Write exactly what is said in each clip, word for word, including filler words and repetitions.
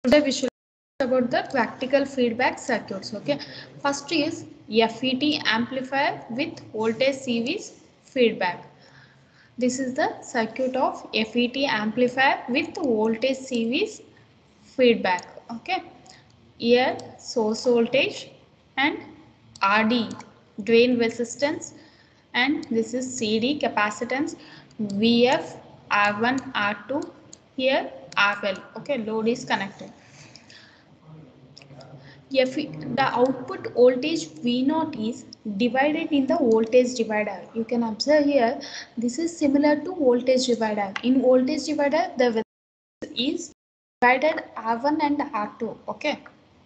Today we should talk about the practical feedback circuits. Okay, first is F E T amplifier with voltage series feedback. This is the circuit of F E T amplifier with voltage series feedback. Okay, here source voltage and R D drain resistance, and this is C D capacitance, V F, R one, R two, here R L. Okay, load is connected. If the output voltage V zero is divided in the voltage divider, you can observe here this is similar to voltage divider. In voltage divider, the resistance is divided R one and R two. Okay,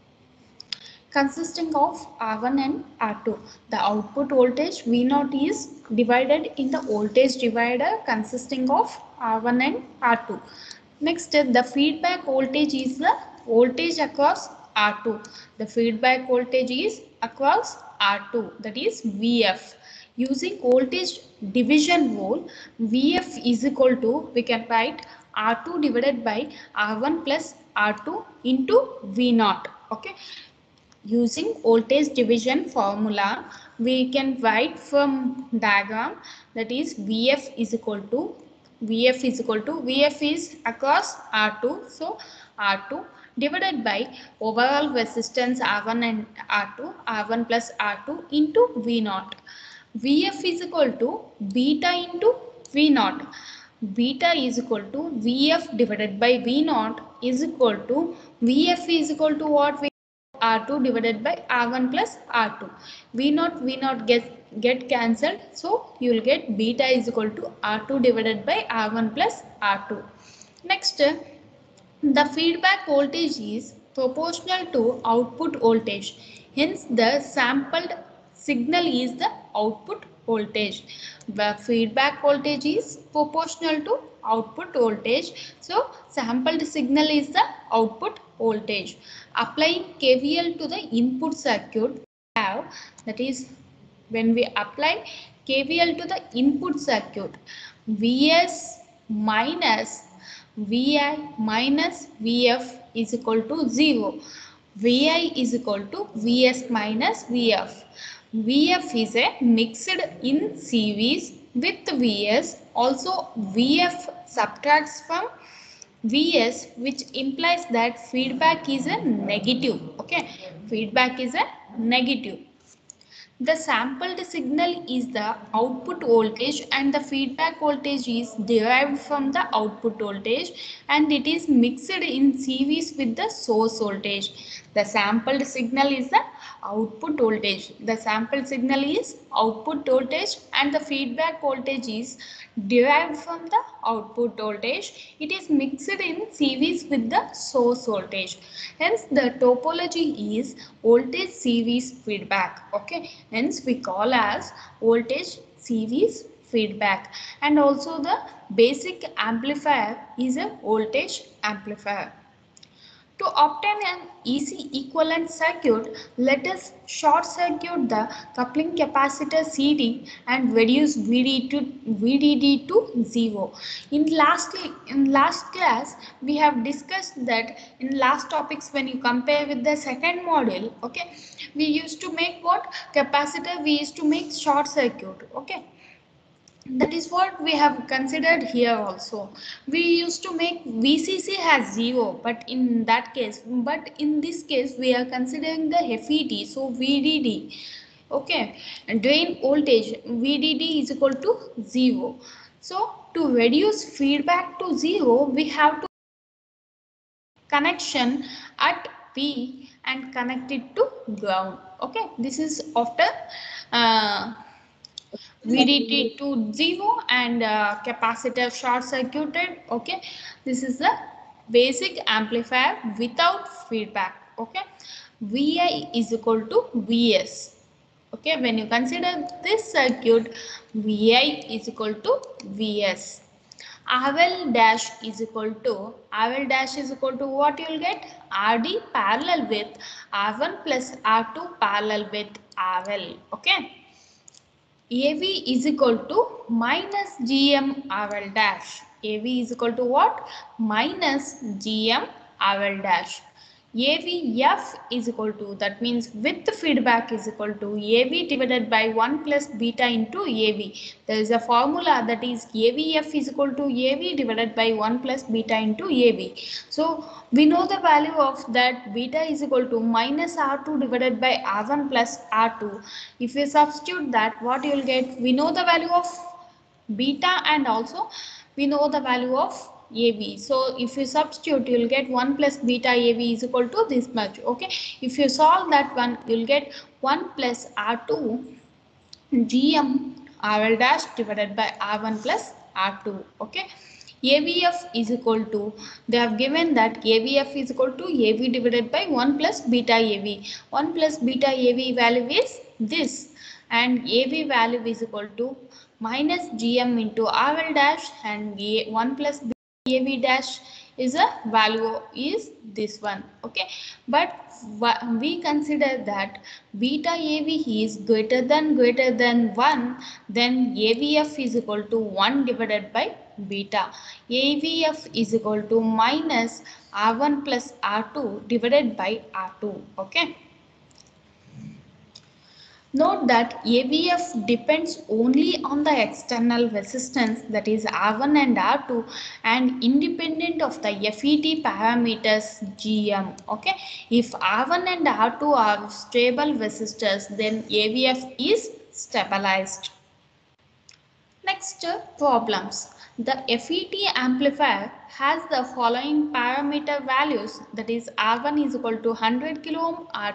consisting of R one and R two. The output voltage V zero is divided in the voltage divider consisting of R one and R two. Next, the feedback voltage is the voltage across R two. The feedback voltage is across R two, that is V F. Using voltage division rule, V F is equal to, we can write R two divided by R one plus R two into V zero. Okay. Using voltage division formula, we can write from diagram, that is V F is equal to V F is equal to V F is across R two, so R two divided by overall resistance R one and R two, R one plus R two into V zero. V F is equal to beta into V zero. Beta is equal to V F divided by V zero is equal to V F is equal to what? R two divided by R one plus R two. V zero V zero get get cancelled, so you will get beta is equal to R two divided by R one plus R two. Next, the feedback voltage is proportional to output voltage. Hence, the sampled signal is the output voltage. The feedback voltage is proportional to output voltage. So, sampled signal is the output voltage. Applying K V L to the input circuit, have, that is, when we apply K V L to the input circuit, V S minus V I minus V F is equal to zero. V I is equal to V S minus V F. V F is a mixed in series with V S. Also, V F subtracts from V S, which implies that feedback is a negative. Okay, feedback is a negative. The sampled signal is the output voltage and the feedback voltage is derived from the output voltage and it is mixed in series with the source voltage. The sampled signal is the output voltage. The sampled signal is output voltage and the feedback voltage is derived from the output voltage. It is mixed in series with the source voltage. Hence, the topology is voltage series feedback. Okay. Hence, we call as voltage series feedback. And also the basic amplifier is a voltage amplifier. To obtain an E C equivalent circuit, let us short circuit the coupling capacitor C D and reduce V D to V D D to zero. In last in last class, we have discussed that in last topics when you compare with the second module, okay, we used to make what capacitor we used to make short circuit, okay. That is what we have considered here also. We used to make V C C has zero, but in that case, but in this case, we are considering the F E T, so V D D. Okay, and drain voltage V D D is equal to zero. So to reduce feedback to zero, we have to connection at P and connect it to ground. Okay, this is after uh, V D D to zero and uh, capacitor short circuited. Okay, this is the basic amplifier without feedback. Okay, V I is equal to V S. Okay, when you consider this circuit, V I is equal to V S. R L dash is equal to R L dash is equal to what you will get? R D parallel with R one plus R two parallel with R L. Okay. A V is equal to minus G M R L dash. A V is equal to what? Minus G M R L dash. A V F is equal to, that means with the feedback is equal to A V divided by one plus beta into A V. There is a formula that is A V F is equal to A V divided by one plus beta into A V. So we know the value of that beta is equal to minus R two divided by R one plus R two. If you substitute that, what you will get? We know the value of beta and also we know the value of A V. So if you substitute, you will get one plus beta A V is equal to this much. Okay. If you solve that one, you will get one plus R two G M R L dash divided by R one plus R two. Okay. A V F is equal to, they have given that A V F is equal to A V divided by one plus beta A V. one plus beta A V value is this, and A V value is equal to minus G M into R L dash, and A one plus beta A V dash is a value is this one. Okay, but we consider that beta A V is greater than greater than one, then A V F is equal to one divided by beta. A V F is equal to minus R one plus R two divided by R two. Okay. Note that A V F depends only on the external resistance, that is R one and R two, and independent of the F E T parameters G M. Okay, if R one and R two are stable resistors, then A V F is stabilized. Next, problems. The F E T amplifier has the following parameter values, that is R one is equal to one hundred kilo ohm, R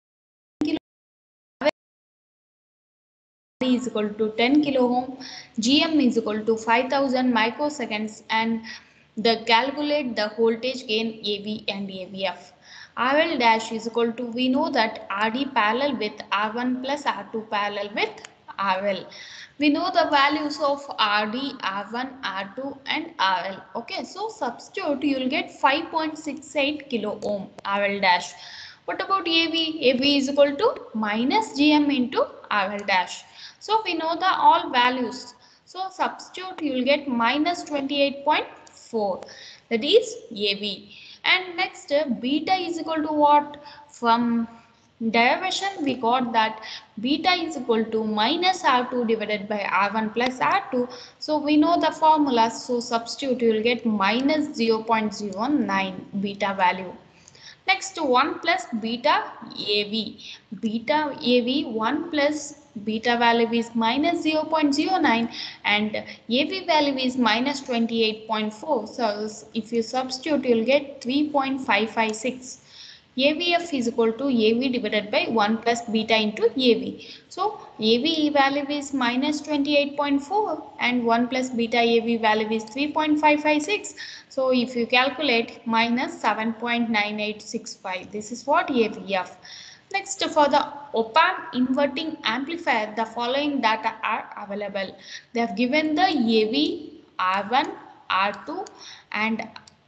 is equal to ten kilo ohm, G M is equal to five thousand microseconds, and the calculate the voltage gain A V and A V F. R L dash is equal to, we know that R D parallel with R one plus R two parallel with R L. We know the values of R D, R one, R two and R L. Okay, so substitute, you will get five point six eight kilo ohm R L dash. What about A V? A V is equal to minus G M into R L dash. So we know the all values. So substitute, you will get minus twenty-eight point four. That is A V. And next, beta is equal to what? From derivation we got that beta is equal to minus R two divided by R one plus R two. So we know the formula. So substitute, you will get minus zero point zero nine beta value. Next, one plus beta A V. Beta A V one plus beta value is minus zero point zero nine and A V value is minus twenty-eight point four. So if you substitute, you will get three point five five six. A V F is equal to A V divided by one plus beta into A V. So A V value is minus twenty-eight point four and one plus beta A V value is three point five five six. So if you calculate, minus seven point nine eight six five. This is what A V F. Next, for the op-amp inverting amplifier, the following data are available. They have given the A V, R one, R two and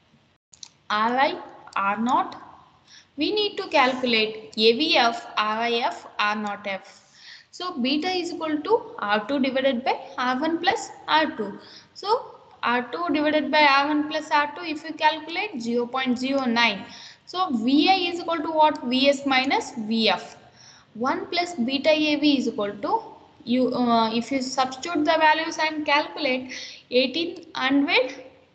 R I, R zero. We need to calculate A V F, R I F, R zero F. So beta is equal to R two divided by R one plus R two. So R two divided by R one plus R two, if you calculate, zero point zero nine. So V I is equal to what? V S minus V F. one plus beta A V is equal to, you uh, if you substitute the values and calculate, eighteen hundred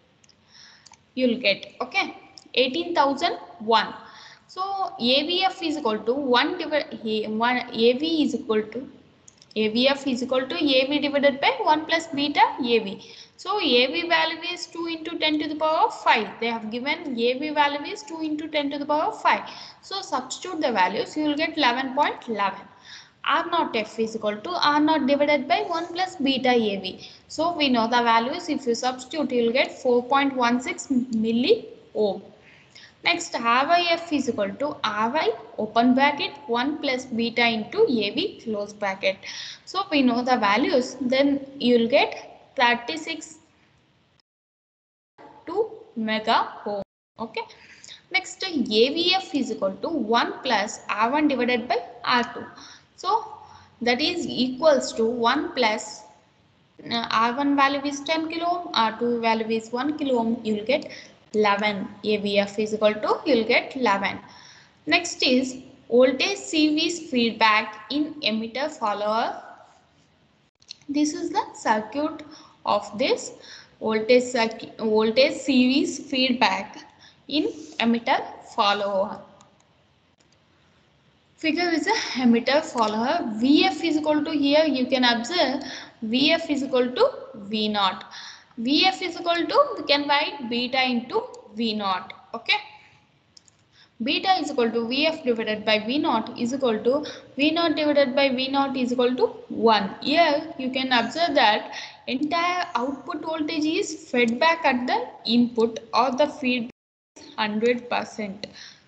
you will get, okay, eighteen thousand one. So A V F is equal to one divided one A V is equal to A V F is equal to A V divided by one plus beta A V. So A V value is two into ten to the power of five. They have given A V value is two into ten to the power of five. So substitute the values, you will get eleven point one one. R zero F is equal to R zero divided by one plus beta A V. So we know the values. If you substitute, you will get four point one six milli ohm. Next, R I F is equal to R I open bracket one plus beta into A V close bracket. So we know the values, then you will get thirty-six to mega ohm. Okay. Next, A V F is equal to one plus R one divided by R two. So that is equals to one plus uh, R one value is ten kilo ohm, R two value is one kilo ohm. You will get eleven. A V F is equal to, you will get eleven. Next is voltage C V's feedback in emitter follower. This is the circuit of this voltage circuit, voltage C V's feedback in emitter follower. Figure is a emitter follower. V F is equal to, here you can observe V F is equal to V naught. V F is equal to, we can write beta into V naught. Okay. Beta is equal to V F divided by V naught is equal to V naught divided by V naught is equal to one. Here you can observe that entire output voltage is fed back at the input, or the feedback is one hundred percent.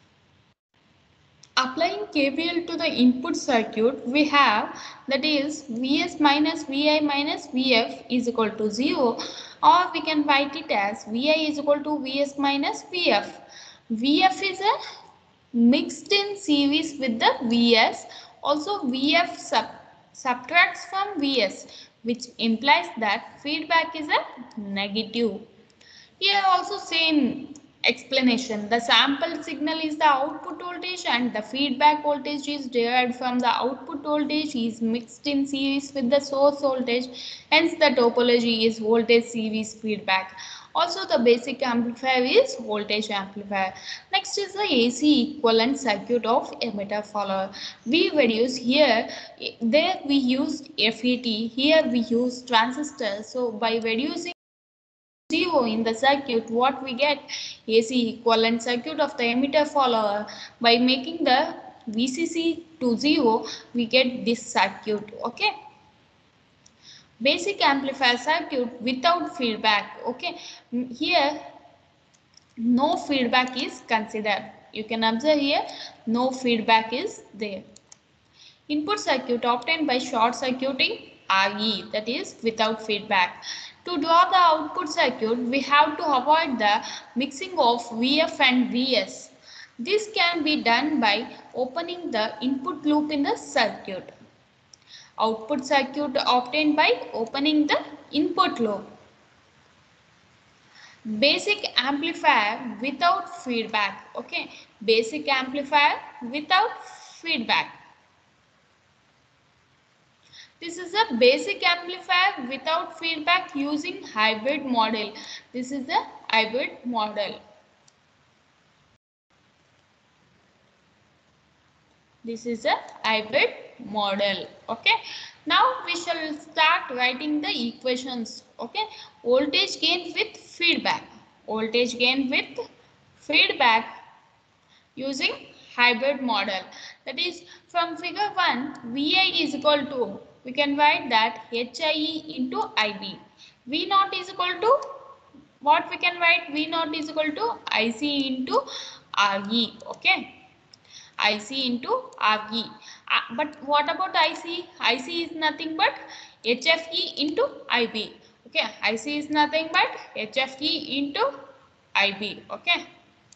Applying K V L to the input circuit, we have, that is Vs minus Vi minus Vf is equal to zero, or we can write it as Vi is equal to Vs minus Vf. Vf is a mixed in series with the Vs. Also Vf sub subtracts from Vs, which implies that feedback is a negative. Here also same explanation. The sample signal is the output voltage and the feedback voltage is derived from the output voltage is mixed in series with the source voltage. Hence the topology is voltage series feedback. Also the basic amplifier is voltage amplifier. Next is the A C equivalent circuit of emitter follower. We reduce here, there we used F E T, here we use transistor. So by reducing zero in the circuit, what we get? A C equivalent circuit of the emitter follower. By making the V C C to zero, we get this circuit. Okay. Basic amplifier circuit without feedback. Okay. Here no feedback is considered. You can observe here no feedback is there. Input circuit obtained by short circuiting R E, that is without feedback. To draw the output circuit, we have to avoid the mixing of V F and V S. This can be done by opening the input loop in the circuit. Output circuit obtained by opening the input loop. Basic amplifier without feedback. Okay, basic amplifier without feedback. This is a basic amplifier without feedback using hybrid model. This is the hybrid model. This is a hybrid model. Okay. Now we shall start writing the equations. Okay. Voltage gain with feedback. Voltage gain with feedback using hybrid model. That is, from figure one, V I is equal to, we can write that H I E into I B. V naught is equal to, what we can write? V naught is equal to I C into R E. Okay. I C into R E. Uh, but what about I C? I C is nothing but H F E into I B. Okay. I C is nothing but H F E into I B. Okay.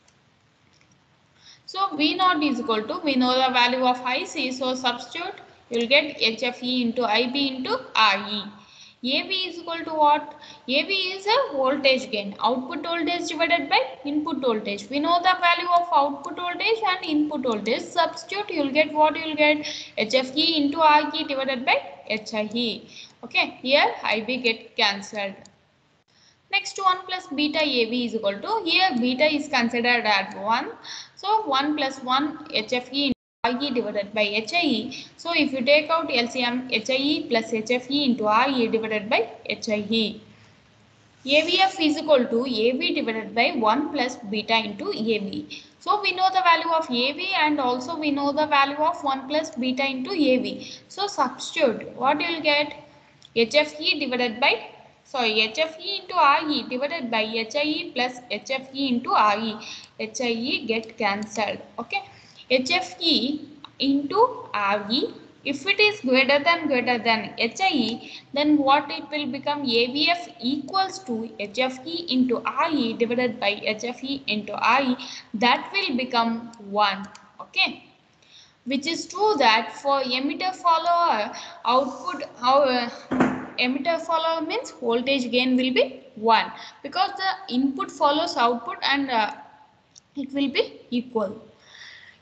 So V naught is equal to, we know the value of I C, so substitute, you will get H F E into I B into R E. A V is equal to what? A V is a voltage gain, output voltage divided by input voltage. We know the value of output voltage and input voltage. Substitute, you will get what you will get? H F E into R E divided by H I E. Okay, here I B get cancelled. Next, one plus beta A V is equal to, here beta is considered as one. So one plus one H F E into R E divided by H I E. So if you take out L C M, H I E plus H F E into R E divided by H I E. A V F is equal to A V divided by one plus beta into A V. So we know the value of A V and also we know the value of one plus beta into A V. So substitute, what you will get? H F E divided by, sorry, H F E into R E divided by H I E plus H F E into R E. H I E get cancelled. Okay. H F E into R E, if it is greater than greater than H I E, then what it will become? A V F equals to H F E into R E divided by H F E into R E. That will become one. Okay. Which is true that for emitter follower, output, our emitter follower means voltage gain will be one, because the input follows output and uh, it will be equal.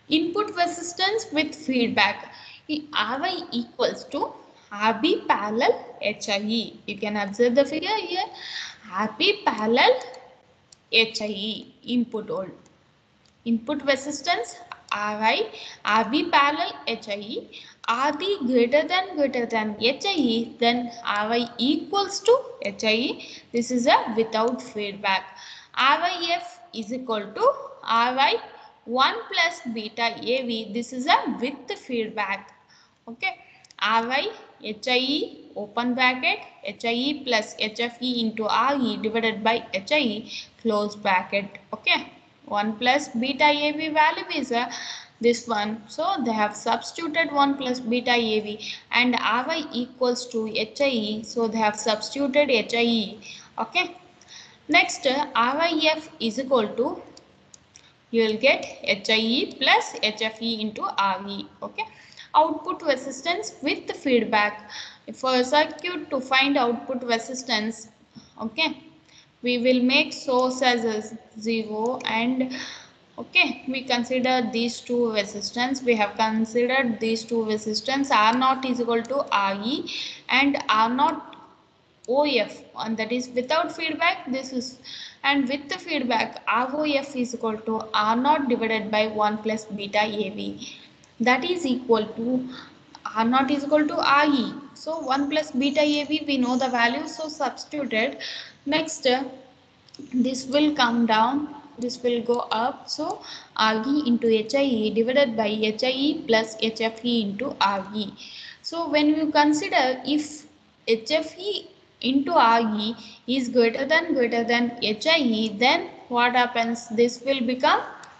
Input resistance with feedback. R I equals to R B parallel H I E. You can observe the figure here. R B parallel H I E. Input old. Input resistance R I, R B parallel H I E. R B greater than greater than H I E, then R I equals to H I E. This is a without feedback. R I F is equal to R I one plus beta A V. This is a with feedback. Okay. R I H I E open bracket H I E plus H F E into R E divided by H I E close bracket. Okay. one plus beta A V value is uh, this one. So they have substituted one plus beta A V and R I equals to H I E. So they have substituted H I E. Okay. Next uh, R I F is equal to, you will get H I E plus H F E into R E. Okay. Output resistance with the feedback. For a circuit to find output resistance, okay, we will make source as a zero and okay, we consider these two resistance. We have considered these two resistance. R naught is equal to R E and R naught O F, and that is without feedback. This is, and with the feedback R O F is equal to R naught divided by one plus beta A V. That is equal to R naught is equal to R E. So one plus beta A V, we know the value, so substituted. Next, uh, this will come down, this will go up. So R E into H I E divided by H I E plus H F E into R E. So when you consider if H F E into R E is greater than greater than H I E, then what happens? This will become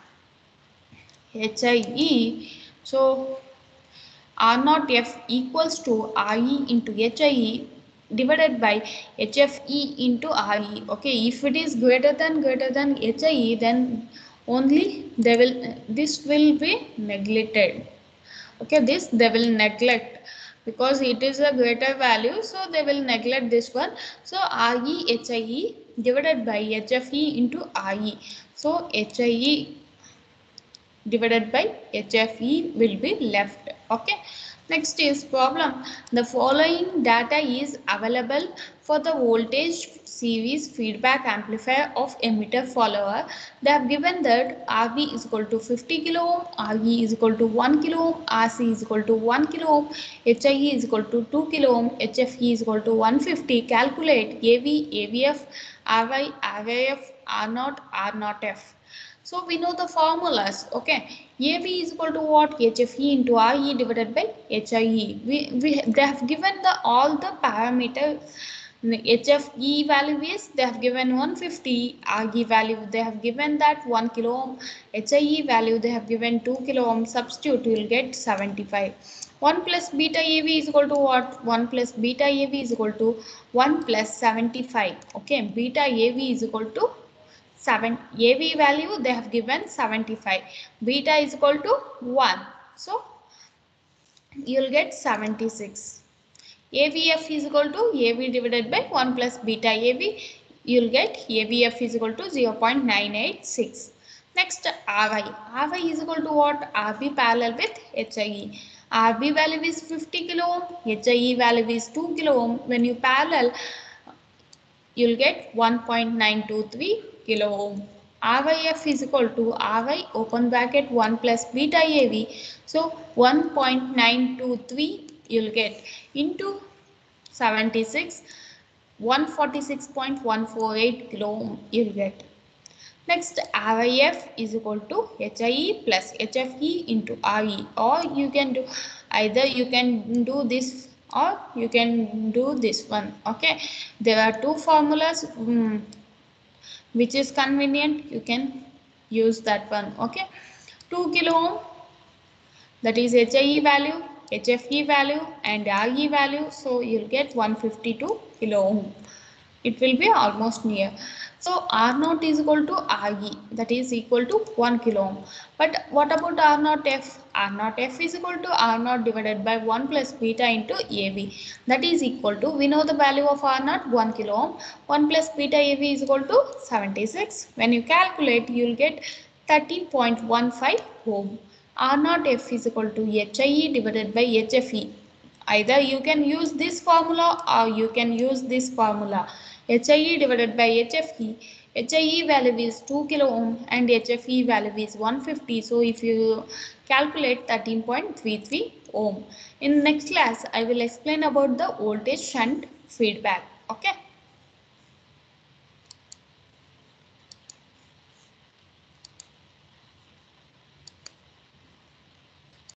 H I E. So R naught F equals to R E into H I E divided by H F E into R E. Okay, if it is greater than greater than H I E, then only they will, this will be neglected. Okay, this they will neglect because it is a greater value, so they will neglect this one. So R E H I E divided by H F E into R E. So H I E divided by H F E will be left. Okay. Next is problem. The following data is available for the voltage series feedback amplifier of emitter follower. They have given that R B is equal to fifty kilo ohm, R E is equal to one kilo ohm, R C is equal to one kilo ohm, H I E is equal to two kilo ohm, H F E is equal to one hundred fifty. Calculate A V, A V F, R I, R I F, R naught, R naught F. So we know the formulas. Okay, A V is equal to what? H F E into R E divided by H I E. We, we they have given the all the parameter. H F E value is they have given one hundred fifty. R E value they have given that one kilo ohm. H I E value they have given two kilo ohm. Substitute, you will get seventy-five. one plus beta A V is equal to what? one plus beta A V is equal to one plus seventy-five. Okay, beta A V is equal to seven. A V value they have given seventy-five. Beta is equal to one. So you will get seventy-six. A V F is equal to A V divided by one plus beta A V. You will get A V F is equal to zero point nine eight six. Next, R I. R I is equal to what? R B parallel with H I E. R B value is fifty kilo ohm. H I E value is two kilo ohm. When you parallel, you will get one point nine two three kilo ohm. R I F is equal to R I open bracket one plus beta A V. So one point nine two three you will get into seventy-six, one hundred forty-six point one four eight kilo ohm you will get. Next, R I F is equal to H I E plus H F E into R E, or you can do either you can do this or you can do this one. Okay, there are two formulas. Um, which is convenient, you can use that one. Okay, two kilo ohm, that is H I E value, H F E value and R E value, so you'll get one hundred fifty-two kilo ohm. It will be almost near. So R naught is equal to R E, that is equal to one kilo ohm. But what about R naught F? R naught F is equal to R naught divided by one plus beta into A V. That is equal to, we know the value of R naught, one kilo ohm. one plus beta A V is equal to seventy-six. When you calculate, you will get thirteen point one five ohm. R naught F is equal to H I E divided by H F E. Either you can use this formula or you can use this formula. H I E divided by H F E. H I E value is two kilo ohm and H F E value is one hundred fifty. So if you calculate thirteen point three three ohm. In next class, I will explain about the voltage shunt feedback. Okay.